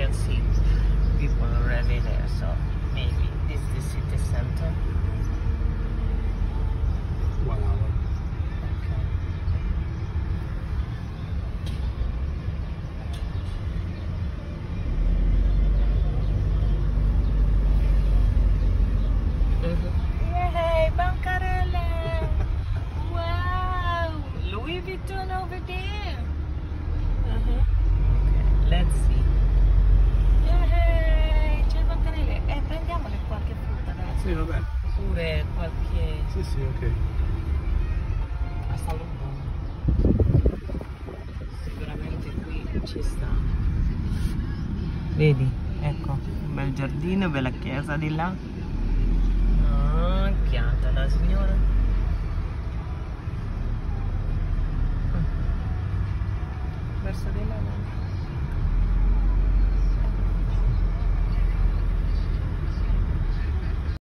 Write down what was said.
can see people already there, so maybe this is the city center. 1 hour. Okay. Yay, bancarelle! Wow! Louis Vuitton over there! Okay, let's see. Yay! C'è il bancarelle! Prendiamole qualche frutta, dai. Sì, vabbè. Pure qualche... Sì, sì, ok. Hasta lungo. Sicuramente qui ci sta. Vedi, ecco, un bel giardino, bella chiesa di là. Ah, chianta la signora. Verso di là.